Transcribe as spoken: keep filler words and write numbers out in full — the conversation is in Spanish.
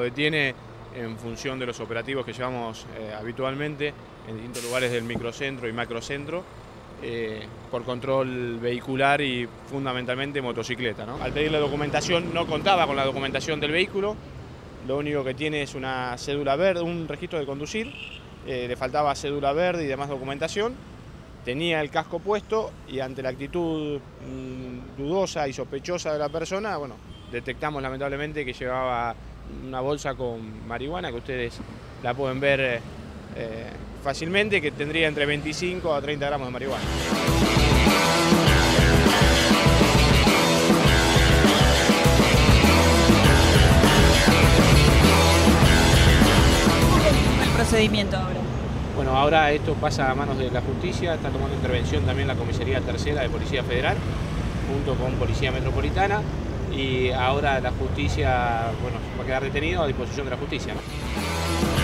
detiene en función de los operativos que llevamos eh, habitualmente en distintos lugares del microcentro y macrocentro, eh, por control vehicular y fundamentalmente motocicleta, ¿no? Al pedir la documentación no contaba con la documentación del vehículo, lo único que tiene es una cédula verde, un registro de conducir, eh, le faltaba cédula verde y demás documentación, tenía el casco puesto y ante la actitud mmm, dudosa y sospechosa de la persona, bueno, detectamos lamentablemente que llevaba una bolsa con marihuana, que ustedes la pueden ver eh, eh, fácilmente, que tendría entre veinticinco a treinta gramos de marihuana. ¿Cómo es el procedimiento ahora? Bueno, ahora esto pasa a manos de la justicia, está tomando intervención también la Comisaría Tercera de Policía Federal, junto con Policía Metropolitana, y ahora la justicia, bueno, va a quedar detenido a disposición de la justicia, ¿no?